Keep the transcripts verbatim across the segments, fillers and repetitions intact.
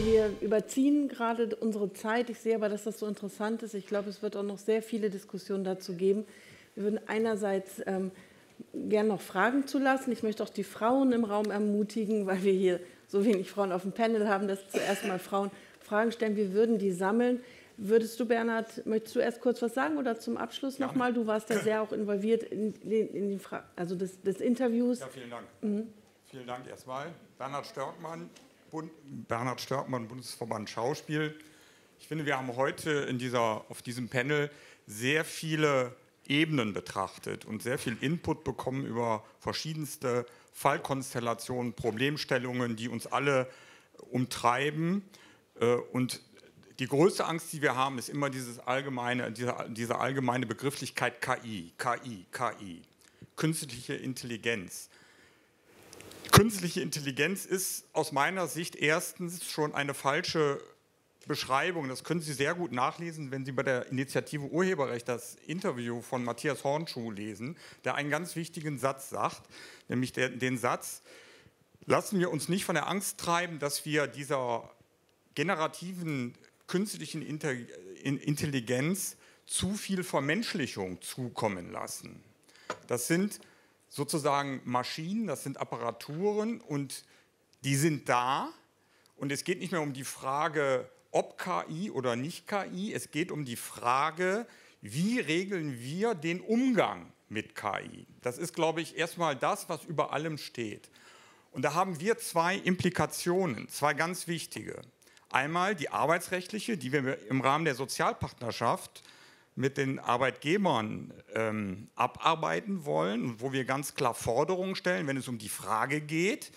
wir, wir überziehen gerade unsere Zeit. Ich sehe aber, dass das so interessant ist. Ich glaube, es wird auch noch sehr viele Diskussionen dazu geben. Wir würden einerseits ähm, gerne noch Fragen zulassen. Ich möchte auch die Frauen im Raum ermutigen, weil wir hier so wenig Frauen auf dem Panel haben, dass zuerst mal Frauen Fragen stellen. Wir würden die sammeln. Würdest du, Bernhard, möchtest du erst kurz was sagen oder zum Abschluss ja. nochmal? Du warst ja sehr auch involviert in, in, in die Fra also des, des Interviews. Ja, vielen Dank. Mhm. Vielen Dank erstmal. Bernhard Störkmann, Bund, Bernhard Störkmann, Bundesverband Schauspiel. Ich finde, wir haben heute in dieser, auf diesem Panel sehr viele Ebenen betrachtet und sehr viel Input bekommen über verschiedenste Fallkonstellationen, Problemstellungen, die uns alle umtreiben. Und die größte Angst, die wir haben, ist immer dieses allgemeine, diese, diese allgemeine Begrifflichkeit K I, K I, K I, künstliche Intelligenz. Künstliche Intelligenz ist aus meiner Sicht erstens schon eine falsche Beschreibung. Das können Sie sehr gut nachlesen, wenn Sie bei der Initiative Urheberrecht das Interview von Matthias Hornschuh lesen, der einen ganz wichtigen Satz sagt, nämlich der, den Satz: Lassen wir uns nicht von der Angst treiben, dass wir dieser generativen künstlichen Intelligenz zu viel Vermenschlichung zukommen lassen. Das sind sozusagen Maschinen, das sind Apparaturen und die sind da. Und es geht nicht mehr um die Frage, ob K I oder nicht K I, es geht um die Frage, wie regeln wir den Umgang mit K I. Das ist, glaube ich, erstmal das, was über allem steht. Und da haben wir zwei Implikationen, zwei ganz wichtige. Einmal die arbeitsrechtliche, die wir im Rahmen der Sozialpartnerschaft mit den Arbeitgebern ähm, abarbeiten wollen, wo wir ganz klar Forderungen stellen, wenn es um die Frage geht,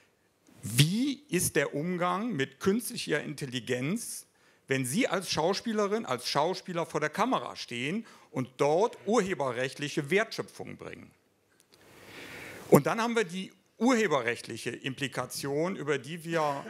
wie ist der Umgang mit künstlicher Intelligenz, wenn Sie als Schauspielerin, als Schauspieler vor der Kamera stehen und dort urheberrechtliche Wertschöpfung bringen. Und dann haben wir die urheberrechtliche Implikation, über die wir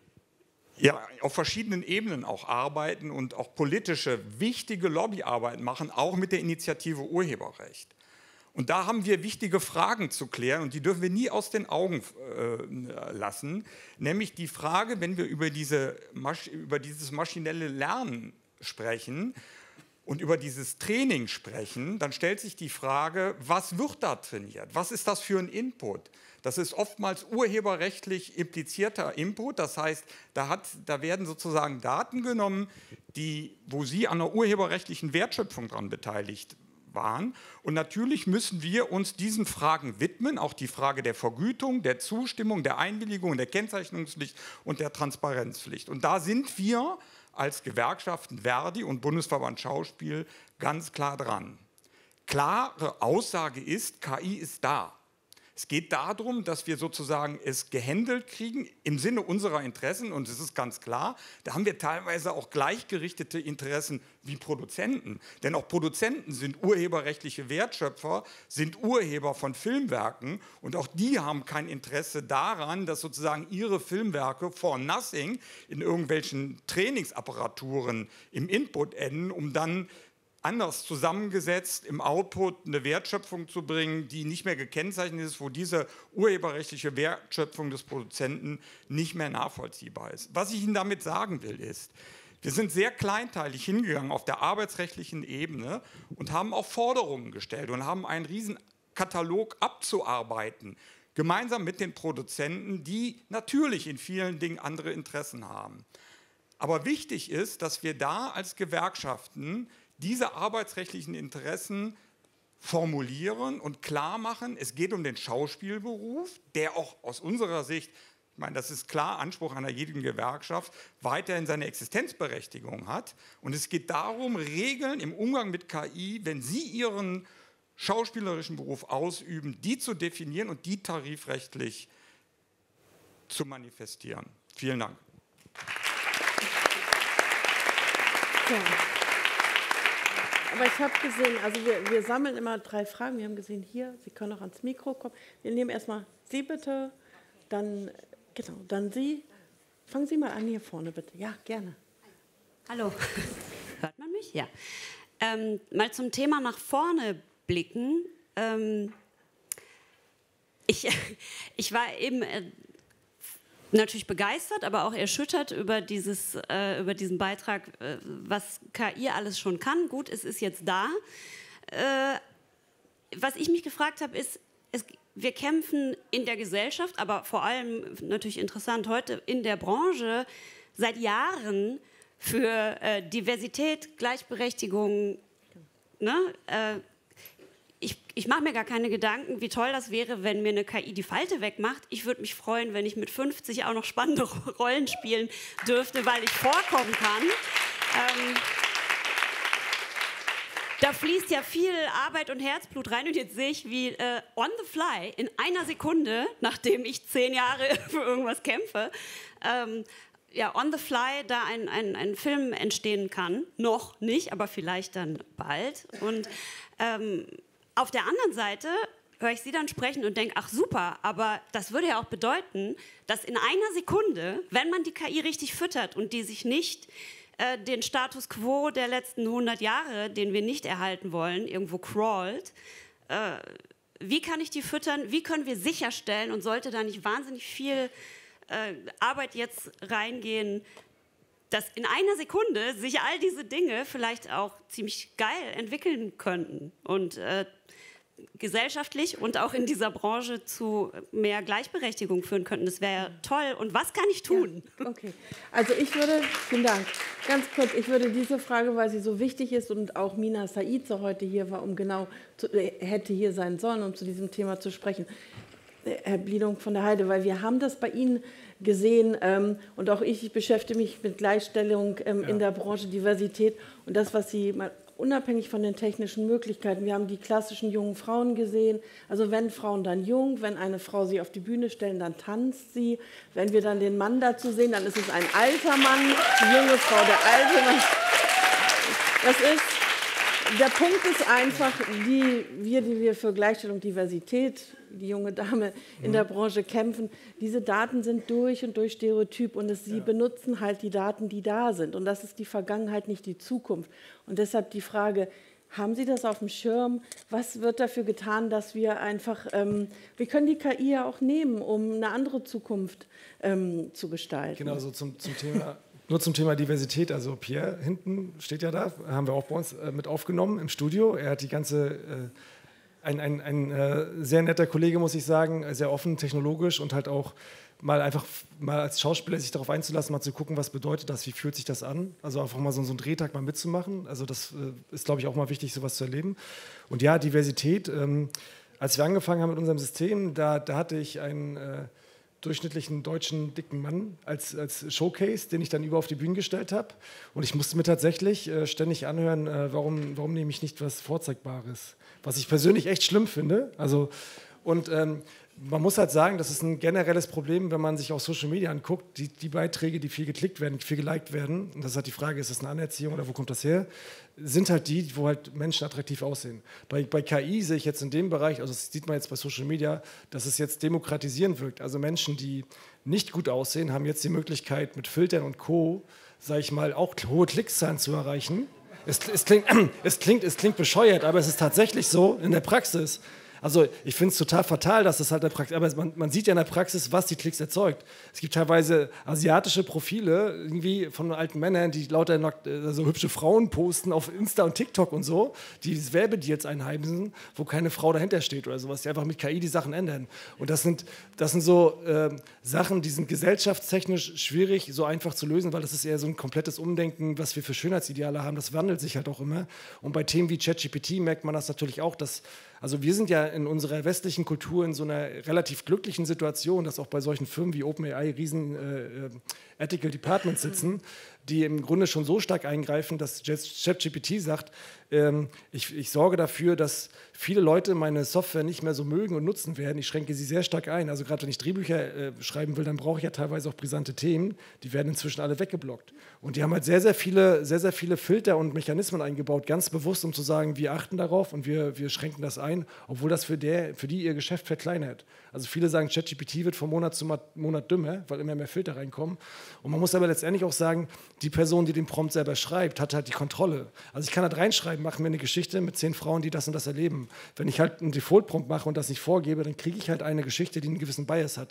ja, auf verschiedenen Ebenen auch arbeiten und auch politische, wichtige Lobbyarbeit machen, auch mit der Initiative Urheberrecht. Und da haben wir wichtige Fragen zu klären und die dürfen wir nie aus den Augen äh, lassen, nämlich die Frage, wenn wir über, diese, über dieses maschinelle Lernen sprechen und über dieses Training sprechen, dann stellt sich die Frage, was wird da trainiert? Was ist das für ein Input? Das ist oftmals urheberrechtlich implizierter Input, das heißt, da, hat, da werden sozusagen Daten genommen, die, wo Sie an der urheberrechtlichen Wertschöpfung daran beteiligt waren. Und natürlich müssen wir uns diesen Fragen widmen, auch die Frage der Vergütung, der Zustimmung, der Einwilligung, der Kennzeichnungspflicht und der Transparenzpflicht. Und da sind wir als Gewerkschaften Verdi und Bundesverband Schauspiel ganz klar dran. Klare Aussage ist, K I ist da. Es geht darum, dass wir sozusagen es gehandelt kriegen im Sinne unserer Interessen und es ist ganz klar, da haben wir teilweise auch gleichgerichtete Interessen wie Produzenten. Denn auch Produzenten sind urheberrechtliche Wertschöpfer, sind Urheber von Filmwerken und auch die haben kein Interesse daran, dass sozusagen ihre Filmwerke for nothing in irgendwelchen Trainingsapparaturen im Input enden, um dann anders zusammengesetzt im Output eine Wertschöpfung zu bringen, die nicht mehr gekennzeichnet ist, wo diese urheberrechtliche Wertschöpfung des Produzenten nicht mehr nachvollziehbar ist. Was ich Ihnen damit sagen will, ist, wir sind sehr kleinteilig hingegangen auf der arbeitsrechtlichen Ebene und haben auch Forderungen gestellt und haben einen riesen Katalog abzuarbeiten, gemeinsam mit den Produzenten, die natürlich in vielen Dingen andere Interessen haben. Aber wichtig ist, dass wir da als Gewerkschaften diese arbeitsrechtlichen Interessen formulieren und klar machen, es geht um den Schauspielberuf, der auch aus unserer Sicht, ich meine, das ist klar Anspruch einer jeden Gewerkschaft, weiterhin seine Existenzberechtigung hat. Und es geht darum, Regeln im Umgang mit K I, wenn Sie Ihren schauspielerischen Beruf ausüben, die zu definieren und die tarifrechtlich zu manifestieren. Vielen Dank. Ja. Aber ich habe gesehen, also wir, wir sammeln immer drei Fragen. Wir haben gesehen, hier, Sie können auch ans Mikro kommen. Wir nehmen erstmal Sie bitte, dann, genau, dann Sie. Fangen Sie mal an hier vorne, bitte. Ja, gerne. Hallo, hört man mich? Ja. Ähm, mal zum Thema nach vorne blicken. Ähm, ich, ich war eben äh, natürlich begeistert, aber auch erschüttert über, dieses, äh, über diesen Beitrag, äh, was K I alles schon kann. Gut, es ist jetzt da. Äh, was ich mich gefragt habe, ist, es, wir kämpfen in der Gesellschaft, aber vor allem, natürlich interessant heute, in der Branche seit Jahren für äh, Diversität, Gleichberechtigung. Ne? Äh, ich ich mache mir gar keine Gedanken, wie toll das wäre, wenn mir eine K I die Falte wegmacht. Ich würde mich freuen, wenn ich mit fünfzig auch noch spannende Rollen spielen dürfte, weil ich vorkommen kann. Ähm, Da fließt ja viel Arbeit und Herzblut rein und jetzt sehe ich, wie äh, on the fly, in einer Sekunde, nachdem ich zehn Jahre für irgendwas kämpfe, ähm, ja, on the fly da ein, ein, ein Film entstehen kann. Noch nicht, aber vielleicht dann bald. Und ähm, auf der anderen Seite höre ich Sie dann sprechen und denke, ach super, aber das würde ja auch bedeuten, dass in einer Sekunde, wenn man die K I richtig füttert und die sich nicht den Status quo der letzten hundert Jahre, den wir nicht erhalten wollen, irgendwo crawlt. Äh, wie kann ich die füttern? Wie können wir sicherstellen und sollte da nicht wahnsinnig viel äh, Arbeit jetzt reingehen, dass in einer Sekunde sich all diese Dinge vielleicht auch ziemlich geil entwickeln könnten und äh, gesellschaftlich und auch in dieser Branche zu mehr Gleichberechtigung führen könnten. Das wäre ja toll. Und was kann ich tun? Ja, okay, also ich würde, vielen Dank, ganz kurz, ich würde diese Frage, weil sie so wichtig ist und auch Mina Said so heute hier war, um genau, zu, hätte hier sein sollen, um zu diesem Thema zu sprechen. Herr Bliedung von der Heide, weil wir haben das bei Ihnen gesehen ähm, und auch ich, ich beschäftige mich mit Gleichstellung ähm, ja. in der Branche, Diversität und das, was Sie mal unabhängig von den technischen Möglichkeiten. Wir haben die klassischen jungen Frauen gesehen. Also wenn Frauen dann jung, wenn eine Frau sie auf die Bühne stellen, dann tanzt sie. Wenn wir dann den Mann dazu sehen, dann ist es ein alter Mann, die junge Frau, der alte Mann. Das ist, der Punkt ist einfach, die, wir, die wir für Gleichstellung, Diversität, die junge Dame in der Branche kämpfen, diese Daten sind durch und durch Stereotyp und es, sie ja. benutzen halt die Daten, die da sind. Und das ist die Vergangenheit, nicht die Zukunft. Und deshalb die Frage, haben Sie das auf dem Schirm? Was wird dafür getan, dass wir einfach, ähm, wir können die K I ja auch nehmen, um eine andere Zukunft ähm, zu gestalten. Genau, so zum, zum Thema, nur zum Thema Diversität. Also Pierre hinten steht ja da, haben wir auch bei uns äh, mit aufgenommen im Studio. Er hat die ganze... Äh, Ein, ein, ein äh, sehr netter Kollege, muss ich sagen, sehr offen, technologisch und halt auch mal einfach mal als Schauspieler sich darauf einzulassen, mal zu gucken, was bedeutet das, wie fühlt sich das an. Also einfach mal so, so einen Drehtag mal mitzumachen. Also das äh, ist, glaube ich, auch mal wichtig, sowas zu erleben. Und ja, Diversität. Ähm, als wir angefangen haben mit unserem System, da, da hatte ich einen äh, durchschnittlichen deutschen dicken Mann als, als Showcase, den ich dann über auf die Bühne gestellt habe. Und ich musste mir tatsächlich äh, ständig anhören, äh, warum, warum nehme ich nicht was Vorzeigbares? Was ich persönlich echt schlimm finde. Also, und ähm, man muss halt sagen, das ist ein generelles Problem, wenn man sich auch Social Media anguckt, die, die Beiträge, die viel geklickt werden, viel geliked werden, und das ist halt die Frage, ist das eine Anerziehung oder wo kommt das her, sind halt die, wo halt Menschen attraktiv aussehen. Bei, bei K I sehe ich jetzt in dem Bereich, also das sieht man jetzt bei Social Media, dass es jetzt demokratisierend wirkt. Also Menschen, die nicht gut aussehen, haben jetzt die Möglichkeit, mit Filtern und Co., sage ich mal, auch hohe Klickszahlen zu erreichen. Es, es, klingt, es, klingt, es klingt bescheuert, aber es ist tatsächlich so in der Praxis. Also ich finde es total fatal, dass das halt der Praxis, aber man, man sieht ja in der Praxis, was die Klicks erzeugt. Es gibt teilweise asiatische Profile irgendwie von alten Männern, die lauter so also hübsche Frauen posten auf Insta und TikTok und so, die Werbedeals einheimsen, wo keine Frau dahinter steht oder sowas, die einfach mit K I die Sachen ändern. Und das sind, das sind so äh, Sachen, die sind gesellschaftstechnisch schwierig, so einfach zu lösen, weil das ist eher so ein komplettes Umdenken, was wir für Schönheitsideale haben. Das wandelt sich halt auch immer. Und bei Themen wie ChatGPT merkt man das natürlich auch, dass also wir sind ja in unserer westlichen Kultur in so einer relativ glücklichen Situation, dass auch bei solchen Firmen wie OpenAI riesen äh, Ethical Departments sitzen, die im Grunde schon so stark eingreifen, dass ChatGPT sagt, ähm, ich, ich sorge dafür, dass viele Leute meine Software nicht mehr so mögen und nutzen werden. Ich schränke sie sehr stark ein. Also gerade wenn ich Drehbücher äh, schreiben will, dann brauche ich ja teilweise auch brisante Themen. Die werden inzwischen alle weggeblockt. Und die haben halt sehr, sehr viele, sehr, sehr viele Filter und Mechanismen eingebaut, ganz bewusst, um zu sagen, wir achten darauf und wir, wir schränken das ein, obwohl das für, der, für die ihr Geschäft verkleinert. Also viele sagen, ChatGPT wird von Monat zu Monat dümmer, weil immer mehr Filter reinkommen. Und man muss aber letztendlich auch sagen, die Person, die den Prompt selber schreibt, hat halt die Kontrolle. Also ich kann halt reinschreiben, machen wir eine Geschichte mit zehn Frauen, die das und das erleben. Wenn ich halt einen Default-Prompt mache und das nicht vorgebe, dann kriege ich halt eine Geschichte, die einen gewissen Bias hat.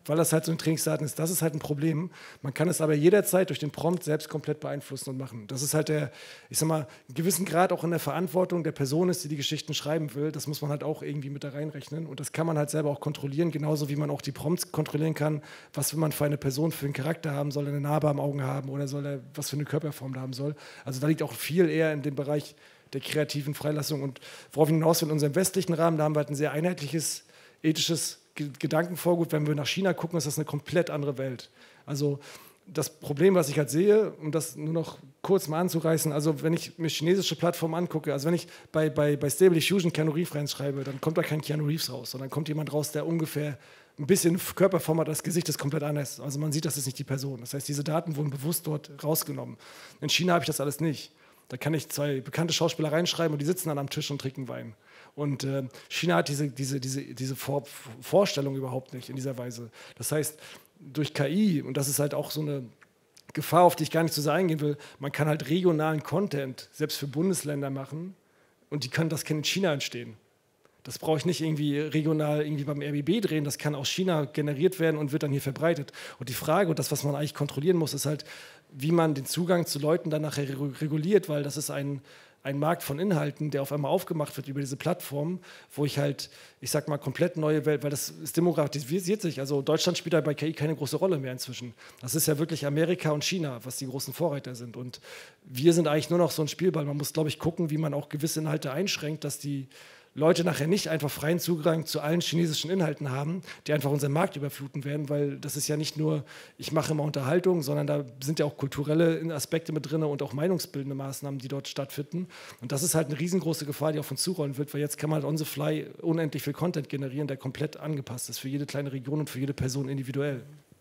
weil das halt so ein Trainingsdaten ist. Das ist halt ein Problem. Man kann es aber jederzeit durch den Prompt selbst komplett beeinflussen und machen. Das ist halt der, ich sag mal, einen gewissen Grad auch in der Verantwortung der Person ist, die die Geschichten schreiben will. Das muss man halt auch irgendwie mit da reinrechnen. Und das kann man halt selber auch kontrollieren, genauso wie man auch die Prompts kontrollieren kann, was will man für eine Person für einen Charakter haben, soll er eine Narbe am Augen haben oder soll er was für eine Körperform da haben soll. Also da liegt auch viel eher in dem Bereich der kreativen Freilassung. Und worauf ich hinaus will, in unserem westlichen Rahmen, da haben wir halt ein sehr einheitliches, ethisches Gedankenvorgut. Wenn wir nach China gucken, ist das eine komplett andere Welt. Also das Problem, was ich halt sehe, um das nur noch kurz mal anzureißen, also wenn ich mir chinesische Plattformen angucke, also wenn ich bei, bei, bei Stable Diffusion Keanu Reeves reinschreibe, dann kommt da kein Keanu Reeves raus, sondern kommt jemand raus, der ungefähr ein bisschen Körperform hat, das Gesicht ist komplett anders. Also man sieht, das ist nicht die Person. Das heißt, diese Daten wurden bewusst dort rausgenommen. In China habe ich das alles nicht. Da kann ich zwei bekannte Schauspieler reinschreiben und die sitzen dann am Tisch und trinken Wein. Und äh, China hat diese, diese, diese, diese Vor Vorstellung überhaupt nicht in dieser Weise. Das heißt, durch K I, und das ist halt auch so eine Gefahr, auf die ich gar nicht so sehr eingehen will, man kann halt regionalen Content selbst für Bundesländer machen und die können, das kann in China entstehen. Das brauche ich nicht irgendwie regional irgendwie beim R B B drehen, das kann aus China generiert werden und wird dann hier verbreitet. Und die Frage und das, was man eigentlich kontrollieren muss, ist halt, wie man den Zugang zu Leuten dann nachher reguliert, weil das ist ein, ein Markt von Inhalten, der auf einmal aufgemacht wird über diese Plattform, wo ich halt, ich sag mal, komplett neue Welt, weil das ist demokratisiert sich. Also Deutschland spielt da bei K I keine große Rolle mehr inzwischen. Das ist ja wirklich Amerika und China, was die großen Vorreiter sind. Und wir sind eigentlich nur noch so ein Spielball. Man muss, glaube ich, gucken, wie man auch gewisse Inhalte einschränkt, dass die Leute nachher nicht einfach freien Zugang zu allen chinesischen Inhalten haben, die einfach unseren Markt überfluten werden, weil das ist ja nicht nur, ich mache immer Unterhaltung, sondern da sind ja auch kulturelle Aspekte mit drin und auch meinungsbildende Maßnahmen, die dort stattfinden. Und das ist halt eine riesengroße Gefahr, die auf uns zurollen wird, weil jetzt kann man halt on the fly unendlich viel Content generieren, der komplett angepasst ist für jede kleine Region und für jede Person individuell.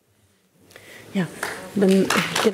Ja, dann, genau.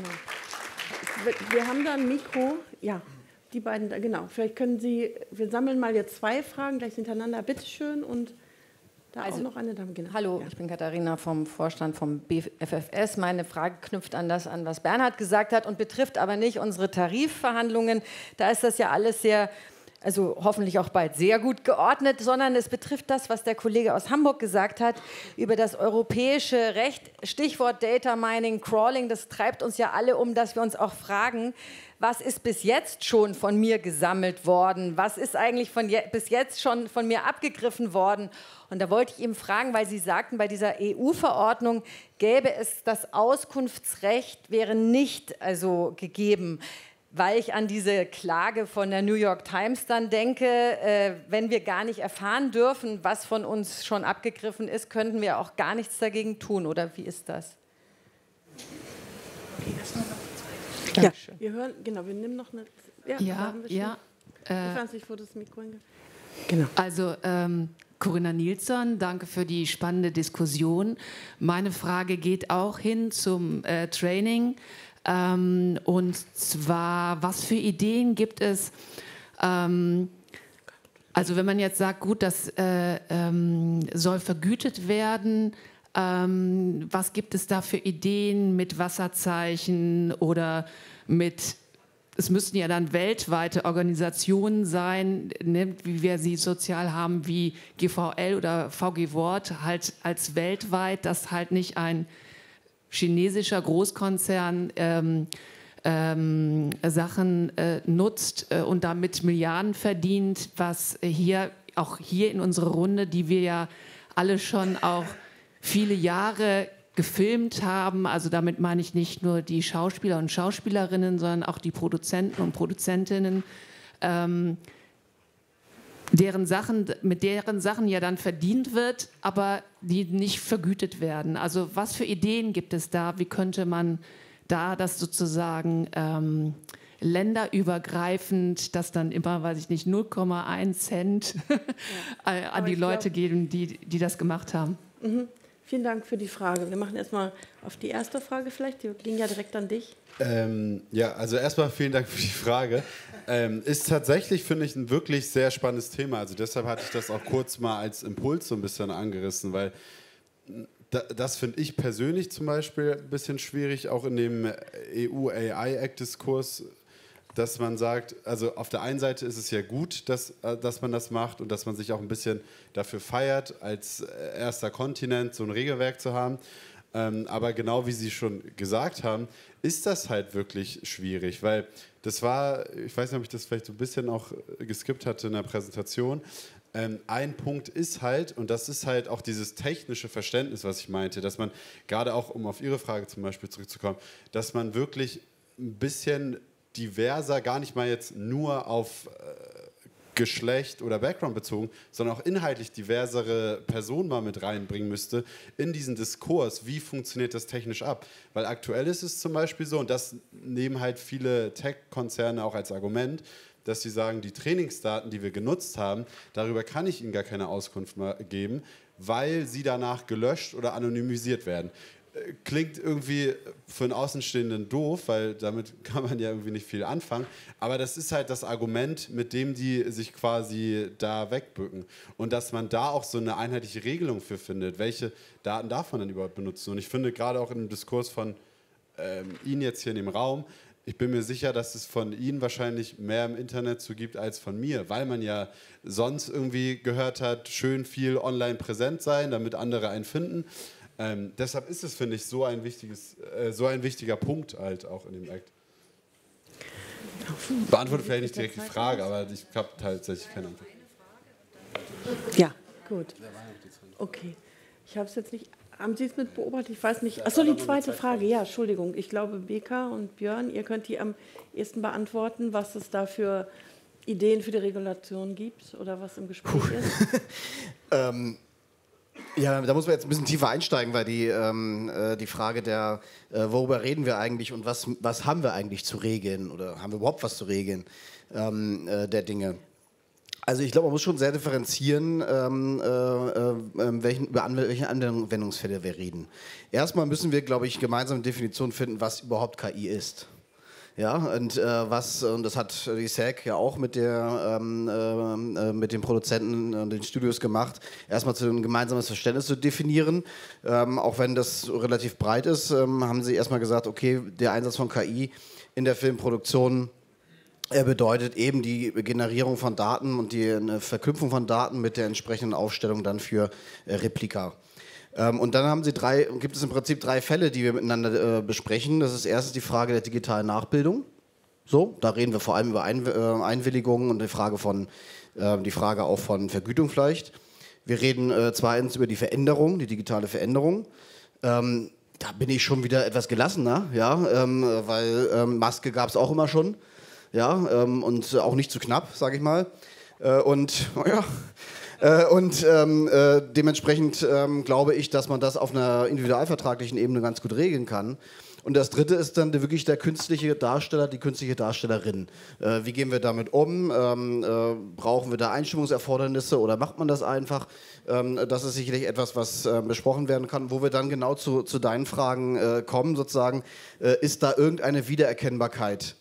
Wir haben da ein Mikro, ja. Die beiden, genau. Vielleicht können Sie, wir sammeln mal jetzt zwei Fragen gleich hintereinander. Bitte schön. Und da also, auch noch eine Dame. Genau. Hallo, ja. Ich bin Katharina vom Vorstand vom B F F S. Meine Frage knüpft an das an, was Bernhard gesagt hat und betrifft aber nicht unsere Tarifverhandlungen. Da ist das ja alles sehr, also hoffentlich auch bald sehr gut geordnet, sondern es betrifft das, was der Kollege aus Hamburg gesagt hat, über das europäische Recht. Stichwort Data Mining, Crawling, das treibt uns ja alle um, dass wir uns auch fragen, was ist bis jetzt schon von mir gesammelt worden? Was ist eigentlich von je bis jetzt schon von mir abgegriffen worden? Und da wollte ich eben fragen, weil Sie sagten, bei dieser E U-Verordnung gäbe es das Auskunftsrecht, wäre nicht also gegeben. Weil ich an diese Klage von der New York Times dann denke, äh, wenn wir gar nicht erfahren dürfen, was von uns schon abgegriffen ist, könnten wir auch gar nichts dagegen tun. Oder wie ist das? Ja, wir hören, genau, wir nehmen noch eine. Ja, ja. ja ich äh, weiß nicht, wo das Mikro hingeht. Genau. Also, ähm, Corinna Nilsson, danke für die spannende Diskussion. Meine Frage geht auch hin zum äh, Training. Ähm, und zwar, was für Ideen gibt es? Ähm, also, wenn man jetzt sagt, gut, das äh, ähm, soll vergütet werden. Ähm, was gibt es da für Ideen mit Wasserzeichen oder mit, es müssten ja dann weltweite Organisationen sein, ne, wie wir sie sozial haben, wie G V L oder V G Wort, halt als weltweit, dass halt nicht ein chinesischer Großkonzern ähm, ähm, Sachen äh, nutzt äh, und damit Milliarden verdient, was hier, auch hier in unserer Runde, die wir ja alle schon auch viele Jahre gefilmt haben, also damit meine ich nicht nur die Schauspieler und Schauspielerinnen, sondern auch die Produzenten und Produzentinnen, ähm, deren Sachen, mit deren Sachen ja dann verdient wird, aber die nicht vergütet werden. Also was für Ideen gibt es da? Wie könnte man da das sozusagen ähm, länderübergreifend, das dann immer, weiß ich nicht, null Komma eins Cent ja. an die Leute geben, die, die das gemacht haben? Mhm. Vielen Dank für die Frage. Wir machen erstmal auf die erste Frage vielleicht, die ging ja direkt an dich. Ähm, ja, also erstmal vielen Dank für die Frage. Ähm, ist tatsächlich, finde ich, ein wirklich sehr spannendes Thema. Also deshalb hatte ich das auch kurz mal als Impuls so ein bisschen angerissen, weil da, das finde ich persönlich zum Beispiel ein bisschen schwierig, auch in dem E U A I-Act-Diskurs, dass man sagt, also auf der einen Seite ist es ja gut, dass, äh, dass man das macht und dass man sich auch ein bisschen dafür feiert, als erster Kontinent so ein Regelwerk zu haben. Ähm, aber genau wie Sie schon gesagt haben, ist das halt wirklich schwierig, weil das war, ich weiß nicht, ob ich das vielleicht so ein bisschen auch geskippt hatte in der Präsentation, ähm, ein Punkt ist halt, und das ist halt auch dieses technische Verständnis, was ich meinte, dass man, gerade auch, um auf Ihre Frage zum Beispiel zurückzukommen, dass man wirklich ein bisschen diverser, gar nicht mal jetzt nur auf äh, Geschlecht oder Background bezogen, sondern auch inhaltlich diversere Personen mal mit reinbringen müsste in diesen Diskurs, wie funktioniert das technisch ab. Weil aktuell ist es zum Beispiel so, und das nehmen halt viele Tech-Konzerne auch als Argument, dass sie sagen, die Trainingsdaten, die wir genutzt haben, darüber kann ich Ihnen gar keine Auskunft mehr geben, weil sie danach gelöscht oder anonymisiert werden. Klingt irgendwie für einen Außenstehenden doof, weil damit kann man ja irgendwie nicht viel anfangen. Aber das ist halt das Argument, mit dem die sich quasi da wegbücken. Und dass man da auch so eine einheitliche Regelung für findet, welche Daten darf man denn überhaupt benutzen. Und ich finde gerade auch im Diskurs von ähm, Ihnen jetzt hier in dem Raum, ich bin mir sicher, dass es von Ihnen wahrscheinlich mehr im Internet zu gibt als von mir, weil man ja sonst irgendwie gehört hat, schön viel online präsent sein, damit andere einen finden. Ähm, deshalb ist es, finde ich, so ein, wichtiges, äh, so ein wichtiger Punkt halt auch in dem Act. Beantwortet vielleicht nicht direkt die Frage, aber ich habe tatsächlich keine Antwort. Ja, gut. Okay. Ich habe es jetzt nicht... Haben Sie es mit beobachtet? Ich weiß nicht. Achso, die zweite Frage. Ja, Entschuldigung. Ich glaube, Beka und Björn, ihr könnt die am ehesten beantworten, was es da für Ideen für die Regulation gibt oder was im Gespräch Puh. ist. ähm, ja, da muss man jetzt ein bisschen tiefer einsteigen, weil die, ähm, äh, die Frage der, äh, worüber reden wir eigentlich und was, was haben wir eigentlich zu regeln oder haben wir überhaupt was zu regeln ähm, äh, der Dinge. Also ich glaube, man muss schon sehr differenzieren, ähm, äh, äh, welchen, über Anw welche Anwendungsfälle wir reden. Erstmal müssen wir, glaube ich, gemeinsam eine Definition finden, was überhaupt K I ist. Ja, und äh, was, und das hat die S A C ja auch mit, der, ähm, äh, mit den Produzenten und den Studios gemacht, erstmal zu ein gemeinsames Verständnis zu definieren. Ähm, auch wenn das relativ breit ist, ähm, haben sie erstmal gesagt, okay, der Einsatz von K I in der Filmproduktion Er bedeutet eben die Generierung von Daten und die eine Verknüpfung von Daten mit der entsprechenden Aufstellung dann für äh, Replika. Ähm, und dann haben sie drei, gibt es im Prinzip drei Fälle, die wir miteinander äh, besprechen. Das ist erstens die Frage der digitalen Nachbildung. So, da reden wir vor allem über Ein, äh, Einwilligungen und die Frage von, äh, die Frage auch von Vergütung vielleicht. Wir reden äh, zweitens über die Veränderung, die digitale Veränderung. Ähm, da bin ich schon wieder etwas gelassener, ja, ähm, weil ähm, Maske gab es auch immer schon. Ja, ähm, und auch nicht zu knapp, sage ich mal. Äh, und ja, äh, und ähm, äh, dementsprechend ähm, glaube ich, dass man das auf einer individualvertraglichen Ebene ganz gut regeln kann. Und das Dritte ist dann wirklich der künstliche Darsteller, die künstliche Darstellerin. Äh, wie gehen wir damit um? Ähm, äh, brauchen wir da Einstimmungserfordernisse oder macht man das einfach? Ähm, das ist sicherlich etwas, was äh, besprochen werden kann, wo wir dann genau zu, zu deinen Fragen äh, kommen, sozusagen. Äh, ist da irgendeine Wiedererkennbarkeit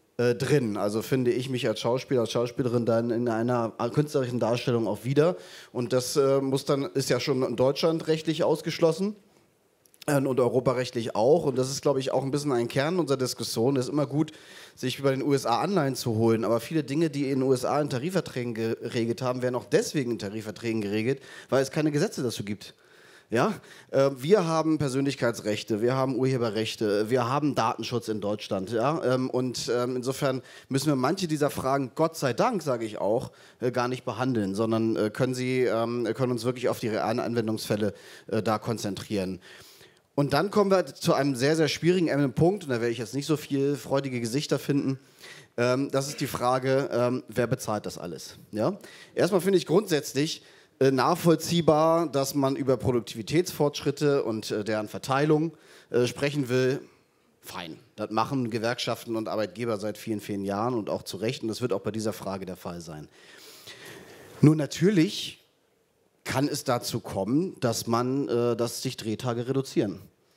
drin? Also finde ich mich als Schauspieler, als Schauspielerin dann in einer künstlerischen Darstellung auch wieder. Und das äh, muss dann, ist ja schon in Deutschland rechtlich ausgeschlossen äh, und europarechtlich auch. Und das ist, glaube ich, auch ein bisschen ein Kern unserer Diskussion. Es ist immer gut, sich über den U S A Anleihen zu holen. Aber viele Dinge, die in den U S A in Tarifverträgen geregelt haben, werden auch deswegen in Tarifverträgen geregelt, weil es keine Gesetze dazu gibt. Ja, äh, wir haben Persönlichkeitsrechte, wir haben Urheberrechte, wir haben Datenschutz in Deutschland. Ja? Ähm, und ähm, insofern müssen wir manche dieser Fragen, Gott sei Dank, sage ich auch, äh, gar nicht behandeln, sondern äh, können, sie, ähm, können uns wirklich auf die realen Anwendungsfälle äh, da konzentrieren. Und dann kommen wir zu einem sehr, sehr schwierigen Punkt, und da werde ich jetzt nicht so viel freudige Gesichter finden. Ähm, das ist die Frage, ähm, wer bezahlt das alles? Ja? Erstmal finde ich grundsätzlich nachvollziehbar, dass man über Produktivitätsfortschritte und äh, deren Verteilung äh, sprechen will. Fein. Das machen Gewerkschaften und Arbeitgeber seit vielen, vielen Jahren und auch zu Recht. Und das wird auch bei dieser Frage der Fall sein. Nur natürlich kann es dazu kommen, dass man, äh, dass sich Drehtage reduzieren.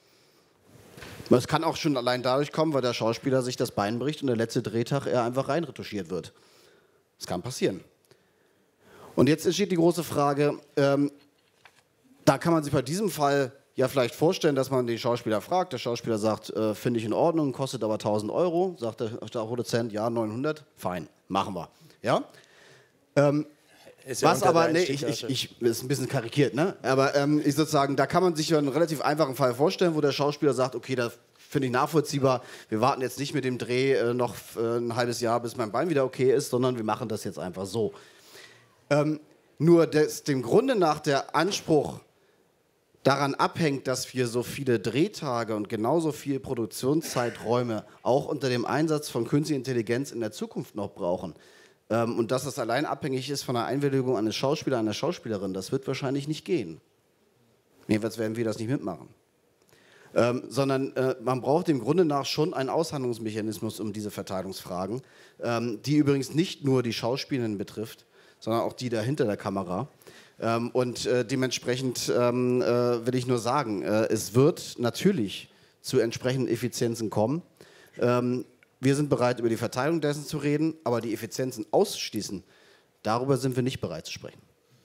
Das kann auch schon allein dadurch kommen, weil der Schauspieler sich das Bein bricht und der letzte Drehtag er einfach reinretuschiert wird. Das kann passieren. Und jetzt steht die große Frage, ähm, da kann man sich bei diesem Fall ja vielleicht vorstellen, dass man den Schauspieler fragt. Der Schauspieler sagt, äh, finde ich in Ordnung, kostet aber tausend Euro. Sagt der, der Produzent, ja, neunhundert. Fein, machen wir. Ja? Ähm, Ist ja was aber, nee, Einstieg, ich, ich, ich, ist ein bisschen karikiert, ne? Aber ähm, ich sozusagen, da kann man sich einen relativ einfachen Fall vorstellen, wo der Schauspieler sagt, okay, das finde ich nachvollziehbar. Wir warten jetzt nicht mit dem Dreh äh, noch äh, ein halbes Jahr, bis mein Bein wieder okay ist, sondern wir machen das jetzt einfach so. Ähm, nur des, dem Grunde nach der Anspruch daran abhängt, dass wir so viele Drehtage und genauso viele Produktionszeiträume auch unter dem Einsatz von künstlicher Intelligenz in der Zukunft noch brauchen. Ähm, und dass das allein abhängig ist von der Einwilligung eines Schauspielers, einer Schauspielerin, das wird wahrscheinlich nicht gehen. Jedenfalls werden wir das nicht mitmachen. Ähm, sondern äh, man braucht im Grunde nach schon einen Aushandlungsmechanismus um diese Verteilungsfragen, ähm, die übrigens nicht nur die Schauspielerinnen betrifft, sondern auch die da hinter der Kamera. Ähm, und äh, dementsprechend ähm, äh, will ich nur sagen, äh, es wird natürlich zu entsprechenden Effizienzen kommen. Ähm, wir sind bereit, über die Verteilung dessen zu reden, aber die Effizienzen auszuschließen, darüber sind wir nicht bereit zu sprechen.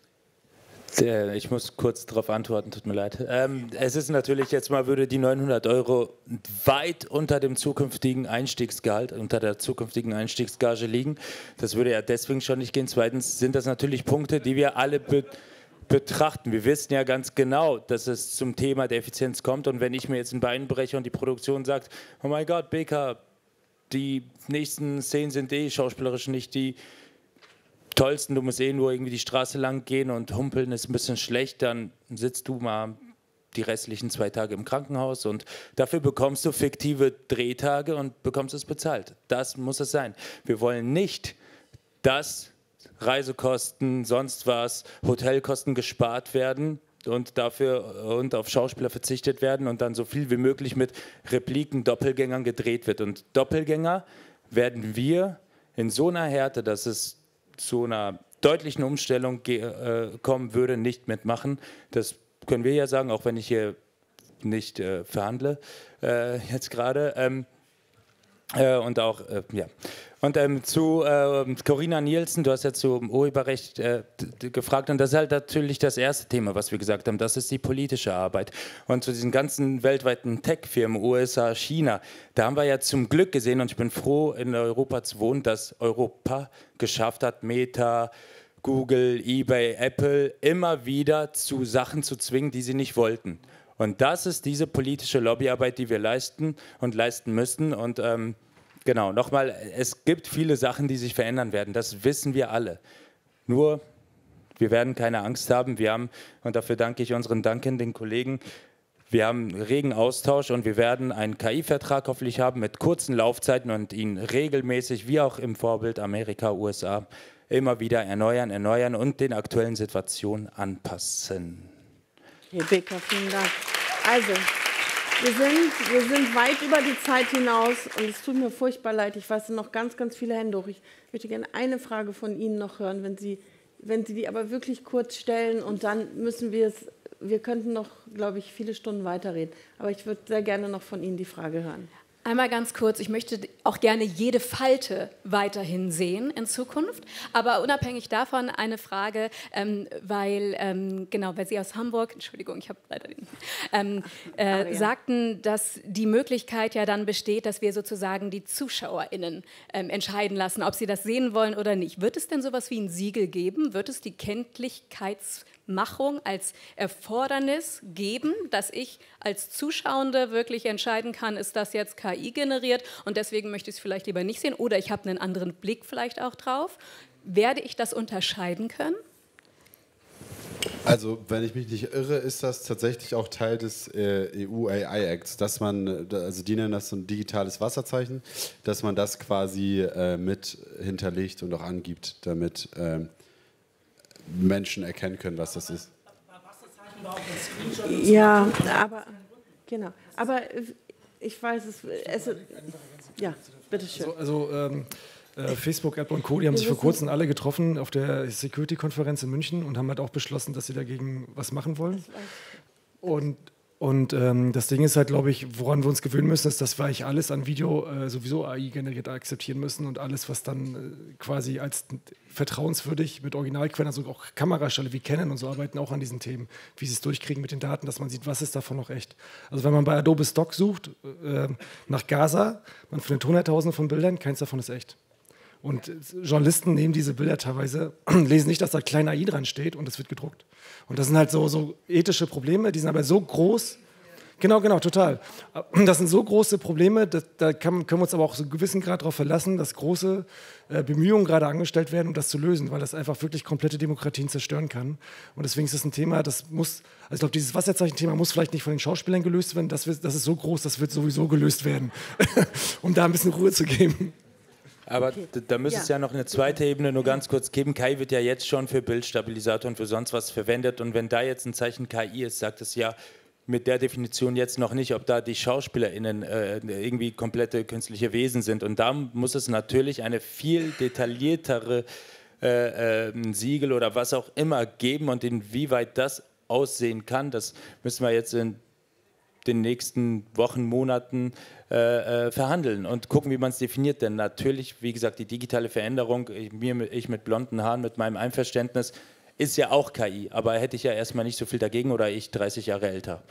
Ich muss kurz darauf antworten, tut mir leid. Ähm, es ist natürlich, jetzt mal würde die neunhundert Euro weit unter dem zukünftigen Einstiegsgehalt, unter der zukünftigen Einstiegsgage liegen. Das würde ja deswegen schon nicht gehen. Zweitens sind das natürlich Punkte, die wir alle be betrachten. Wir wissen ja ganz genau, dass es zum Thema der Effizienz kommt. Und wenn ich mir jetzt ein Bein breche und die Produktion sagt, oh mein Gott, B K, die nächsten Szenen sind eh schauspielerisch nicht die tollsten, du musst eh nur irgendwie die Straße lang gehen und humpeln ist ein bisschen schlecht, dann sitzt du mal die restlichen zwei Tage im Krankenhaus und dafür bekommst du fiktive Drehtage und bekommst es bezahlt. Das muss es sein. Wir wollen nicht, dass Reisekosten, sonst was, Hotelkosten gespart werden und dafür und auf Schauspieler verzichtet werden und dann so viel wie möglich mit Repliken, Doppelgängern gedreht wird. Und Doppelgänger werden wir in so einer Härte, dass es zu einer deutlichen Umstellung äh, kommen würde, nicht mitmachen. Das können wir ja sagen, auch wenn ich hier nicht äh, verhandle äh, jetzt gerade. Ähm, äh, und auch, äh, ja. Und ähm, zu äh, Corinna Nielsen, du hast ja zum Urheberrecht äh, gefragt und das ist halt natürlich das erste Thema, was wir gesagt haben, das ist die politische Arbeit. Und zu diesen ganzen weltweiten Tech-Firmen, U S A, China, da haben wir ja zum Glück gesehen und ich bin froh, in Europa zu wohnen, dass Europa geschafft hat, Meta, Google, eBay, Apple immer wieder zu Sachen zu zwingen, die sie nicht wollten. Und das ist diese politische Lobbyarbeit, die wir leisten und leisten müssen. Und ähm, genau, nochmal, es gibt viele Sachen, die sich verändern werden. Das wissen wir alle. Nur, wir werden keine Angst haben. Wir haben, und dafür danke ich unseren dankenden Kollegen, wir haben regen Austausch und wir werden einen K I-Vertrag hoffentlich haben mit kurzen Laufzeiten und ihn regelmäßig, wie auch im Vorbild Amerika, U S A, immer wieder erneuern, erneuern und den aktuellen Situationen anpassen. Herr Becker, vielen Dank. Also, wir sind, wir sind weit über die Zeit hinaus und es tut mir furchtbar leid. Ich weiß, es sind noch ganz, ganz viele Hände hoch. Ich möchte gerne eine Frage von Ihnen noch hören, wenn Sie, wenn Sie die aber wirklich kurz stellen und dann müssen wir es, wir könnten noch, glaube ich, viele Stunden weiterreden. Aber ich würde sehr gerne noch von Ihnen die Frage hören. Einmal ganz kurz, ich möchte auch gerne jede Falte weiterhin sehen in Zukunft, aber unabhängig davon eine Frage, ähm, weil, ähm, genau, weil Sie aus Hamburg, Entschuldigung, ich habe leider den, ähm, äh, sagten, dass die Möglichkeit ja dann besteht, dass wir sozusagen die ZuschauerInnen ähm, entscheiden lassen, ob sie das sehen wollen oder nicht. Wird es denn sowas wie ein Siegel geben? Wird es die Kenntlichkeitsmachung als Erfordernis geben, dass ich als Zuschauende wirklich entscheiden kann, ist das jetzt K I generiert und deswegen möchte ich es vielleicht lieber nicht sehen oder ich habe einen anderen Blick vielleicht auch drauf. Werde ich das unterscheiden können? Also, wenn ich mich nicht irre, ist das tatsächlich auch Teil des äh, E U A I Acts, dass man, also die nennen das so ein digitales Wasserzeichen, dass man das quasi äh, mit hinterlegt und auch angibt, damit äh, Menschen erkennen können, was das ist. Ja, aber genau. Aber ich weiß es. es ja, bitteschön. Also, also ähm, äh, Facebook, Apple und Co., die haben sich vor kurzem alle getroffen auf der Security-Konferenz in München und haben halt auch beschlossen, dass sie dagegen was machen wollen. Und Und ähm, das Ding ist halt, glaube ich, woran wir uns gewöhnen müssen, ist, dass wir eigentlich alles an Video äh, sowieso A I-generiert akzeptieren müssen und alles, was dann äh, quasi als vertrauenswürdig mit Originalquellen, also auch Kamerastalle wie Canon und so arbeiten auch an diesen Themen, wie sie es durchkriegen mit den Daten, dass man sieht, was ist davon noch echt. Also wenn man bei Adobe Stock sucht, äh, nach Gaza, man findet hunderttausende von Bildern, keins davon ist echt. Und Journalisten nehmen diese Bilder teilweise, lesen nicht, dass da klein A I dran steht und es wird gedruckt. Und das sind halt so, so ethische Probleme, die sind aber so groß. Genau, genau, total. Das sind so große Probleme, dass, da kann, können wir uns aber auch so einen gewissen Grad darauf verlassen, dass große äh, Bemühungen gerade angestellt werden, um das zu lösen, weil das einfach wirklich komplette Demokratien zerstören kann. Und deswegen ist das ein Thema, das muss, also ich glaube, dieses Wasserzeichen-Thema muss vielleicht nicht von den Schauspielern gelöst werden, das, wird, das ist so groß, das wird sowieso gelöst werden, um da ein bisschen Ruhe zu geben. Aber okay. da müsste ja. es ja noch eine zweite Ebene nur ganz kurz geben. K I wird ja jetzt schon für Bildstabilisator und für sonst was verwendet. Und wenn da jetzt ein Zeichen K I ist, sagt es ja mit der Definition jetzt noch nicht, ob da die SchauspielerInnen äh, irgendwie komplette künstliche Wesen sind. Und da muss es natürlich eine viel detailliertere äh, äh, Siegel oder was auch immer geben. Und inwieweit das aussehen kann, das müssen wir jetzt in den nächsten Wochen, Monaten äh, äh, verhandeln und gucken, wie man es definiert. Denn natürlich, wie gesagt, die digitale Veränderung, ich, mir, ich mit blonden Haaren, mit meinem Einverständnis, ist ja auch K I. Aber hätte ich ja erstmal nicht so viel dagegen oder ich dreißig Jahre älter.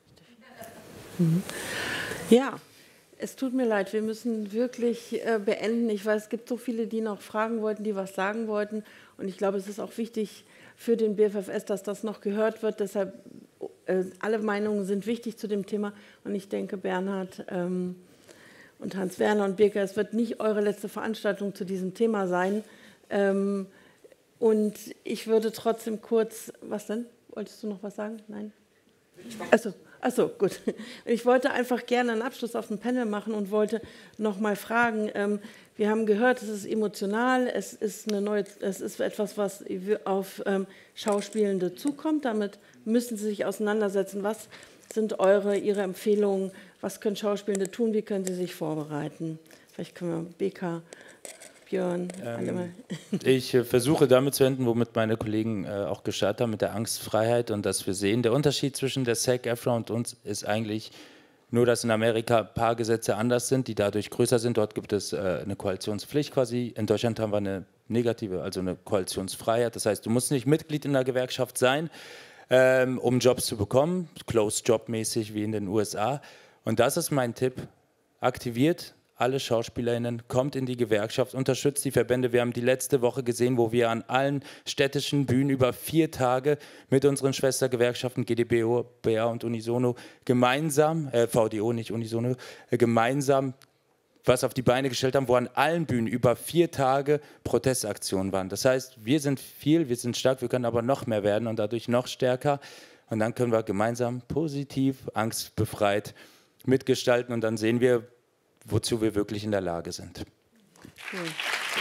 Mhm. Ja, es tut mir leid, wir müssen wirklich äh, beenden. Ich weiß, es gibt so viele, die noch fragen wollten, die was sagen wollten. Und ich glaube, es ist auch wichtig für den B F F S, dass das noch gehört wird. Deshalb äh, alle Meinungen sind wichtig zu dem Thema. Und ich denke, Bernhard ähm, und Hans-Werner und Birke, es wird nicht eure letzte Veranstaltung zu diesem Thema sein. Ähm, und ich würde trotzdem kurz, was denn? Wolltest du noch was sagen? Nein? Achso. Achso, gut. Ich wollte einfach gerne einen Abschluss auf dem Panel machen und wollte noch mal fragen. Ähm, wir haben gehört, es ist emotional, es ist, eine neue, es ist etwas, was auf ähm, Schauspielende zukommt. Damit müssen Sie sich auseinandersetzen. Was sind eure, Ihre Empfehlungen? Was können Schauspielende tun? Wie können sie sich vorbereiten? Vielleicht können wir B K, Björn, alle mal. Ähm, ich äh, versuche damit zu enden, womit meine Kollegen äh, auch gestartet haben, mit der Angstfreiheit und dass wir sehen, der Unterschied zwischen der SAG-AFTRA und uns ist eigentlich nur, dass in Amerika ein paar Gesetze anders sind, die dadurch größer sind. Dort gibt es äh, eine Koalitionspflicht quasi. In Deutschland haben wir eine negative, also eine Koalitionsfreiheit. Das heißt, du musst nicht Mitglied in der Gewerkschaft sein, ähm, um Jobs zu bekommen, Closed-Job-mäßig wie in den U S A. Und das ist mein Tipp. Aktiviert alle SchauspielerInnen, kommt in die Gewerkschaft, unterstützt die Verbände. Wir haben die letzte Woche gesehen, wo wir an allen städtischen Bühnen über vier Tage mit unseren Schwestergewerkschaften G D B O, B A und Unisono gemeinsam, äh, V D O, nicht Unisono, äh, gemeinsam was auf die Beine gestellt haben, wo an allen Bühnen über vier Tage Protestaktionen waren. Das heißt, wir sind viel, wir sind stark, wir können aber noch mehr werden und dadurch noch stärker. Und dann können wir gemeinsam positiv, angstbefreit mitgestalten und dann sehen wir, wozu wir wirklich in der Lage sind. Cool. Cool.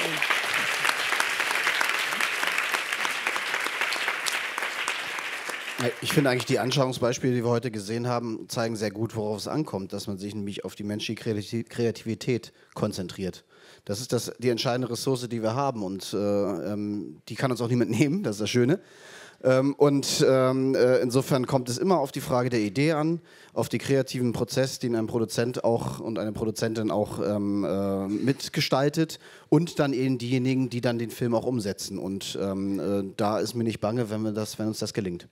Ich finde eigentlich, die Anschauungsbeispiele, die wir heute gesehen haben, zeigen sehr gut, worauf es ankommt, dass man sich nämlich auf die menschliche Kreativität konzentriert. Das ist das, die entscheidende Ressource, die wir haben und äh, ähm, die kann uns auch niemand nehmen, das ist das Schöne. Ähm, und ähm, äh, insofern kommt es immer auf die Frage der Idee an, auf den kreativen Prozess, den ein Produzent auch und eine Produzentin auch ähm, äh, mitgestaltet und dann eben diejenigen, die dann den Film auch umsetzen. Und ähm, äh, da ist mir nicht bange, wenn, wir das, wenn uns das gelingt.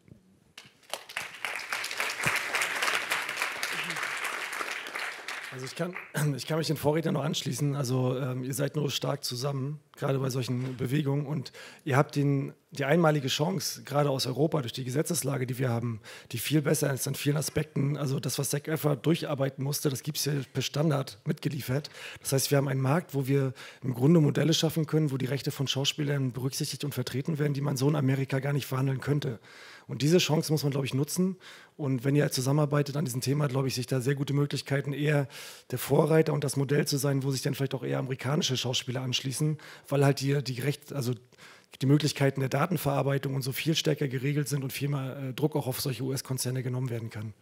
Also ich kann, ich kann mich den Vorrednern noch anschließen. Also ähm, ihr seid nur stark zusammen, gerade bei solchen Bewegungen. Und ihr habt den, die einmalige Chance, gerade aus Europa, durch die Gesetzeslage, die wir haben, die viel besser ist an vielen Aspekten. Also das, was SAG-AFTRA durcharbeiten musste, das gibt es ja per Standard mitgeliefert. Das heißt, wir haben einen Markt, wo wir im Grunde Modelle schaffen können, wo die Rechte von Schauspielern berücksichtigt und vertreten werden, die man so in Amerika gar nicht verhandeln könnte. Und diese Chance muss man, glaube ich, nutzen. Und wenn ihr zusammenarbeitet an diesem Thema, glaube ich, sich da sehr gute Möglichkeiten, eher der Vorreiter und das Modell zu sein, wo sich dann vielleicht auch eher amerikanische Schauspieler anschließen, weil halt die, die Recht, also die Möglichkeiten der Datenverarbeitung und so viel stärker geregelt sind und viel mehr äh, Druck auch auf solche U S-Konzerne genommen werden kann.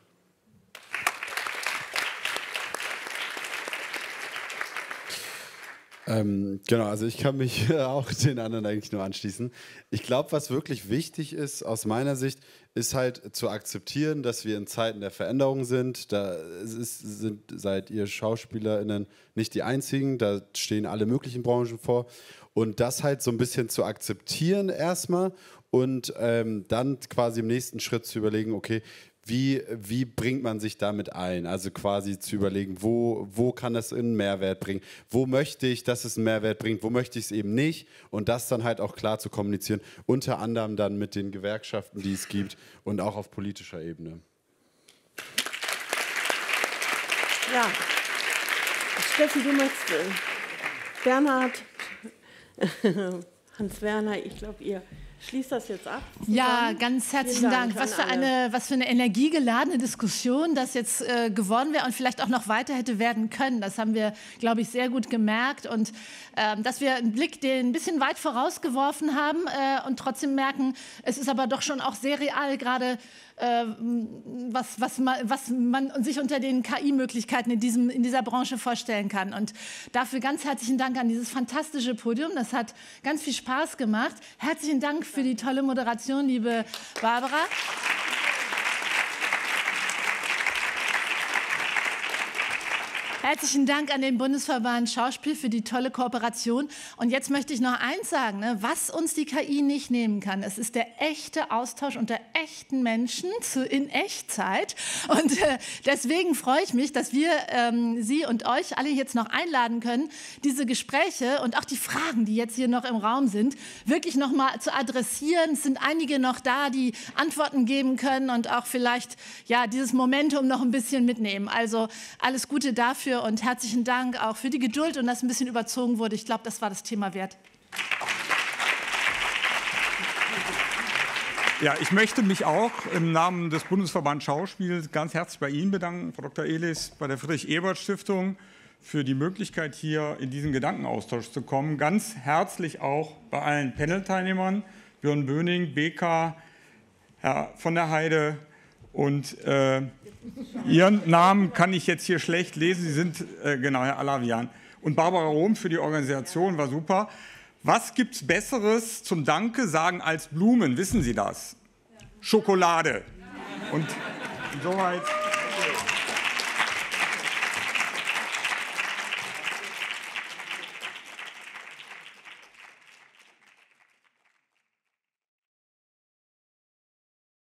Ähm, genau, also ich kann mich auch den anderen eigentlich nur anschließen. Ich glaube, was wirklich wichtig ist aus meiner Sicht, ist halt zu akzeptieren, dass wir in Zeiten der Veränderung sind. Da ist, sind, seid ihr SchauspielerInnen nicht die Einzigen, da stehen alle möglichen Branchen vor. Und das halt so ein bisschen zu akzeptieren erstmal und ähm, dann quasi im nächsten Schritt zu überlegen, okay, Wie, wie bringt man sich damit ein? Also quasi zu überlegen, wo, wo kann das einen Mehrwert bringen? Wo möchte ich, dass es einen Mehrwert bringt? Wo möchte ich es eben nicht? Und das dann halt auch klar zu kommunizieren. Unter anderem dann mit den Gewerkschaften, die es gibt und auch auf politischer Ebene. Ja, Steffi, du möchtest, äh, Bernhard, Hans-Werner, ich glaube, ihr schließt das jetzt ab. Ja, ganz herzlichen Dank. Was für eine, was für eine energiegeladene Diskussion das jetzt äh, geworden wäre und vielleicht auch noch weiter hätte werden können. Das haben wir, glaube ich, sehr gut gemerkt. Und äh, dass wir einen Blick den ein bisschen weit vorausgeworfen haben äh, und trotzdem merken, es ist aber doch schon auch sehr real, gerade äh, was, was, man, was man sich unter den K I-Möglichkeiten in, diesem, in dieser Branche vorstellen kann. Und dafür ganz herzlichen Dank an dieses fantastische Podium. Das hat ganz viel Spaß gemacht. Herzlichen Dank für die tolle Moderation, liebe Barbara. Herzlichen Dank an den Bundesverband Schauspiel für die tolle Kooperation. Und jetzt möchte ich noch eins sagen, ne, was uns die K I nicht nehmen kann. Es ist der echte Austausch unter echten Menschen zu, in Echtzeit. Und äh, deswegen freue ich mich, dass wir ähm, Sie und euch alle jetzt noch einladen können, diese Gespräche und auch die Fragen, die jetzt hier noch im Raum sind, wirklich noch mal zu adressieren. Es sind einige noch da, die Antworten geben können und auch vielleicht ja, dieses Momentum noch ein bisschen mitnehmen. Also alles Gute dafür. Und herzlichen Dank auch für die Geduld und dass ein bisschen überzogen wurde. Ich glaube, das war das Thema wert. Ja, ich möchte mich auch im Namen des Bundesverbands Schauspiel ganz herzlich bei Ihnen bedanken, Frau Doktor Elis, bei der Friedrich-Ebert-Stiftung für die Möglichkeit, hier in diesen Gedankenaustausch zu kommen. Ganz herzlich auch bei allen Panel-Teilnehmern, Björn Böning, Beka, Herr von der Heide und äh, Ihren Namen kann ich jetzt hier schlecht lesen. Sie sind, äh, genau, Herr Alavian. Und Barbara Rohm für die Organisation, war super. Was gibt es Besseres zum Danke sagen als Blumen? Wissen Sie das? Ja. Schokolade. Und insoweit...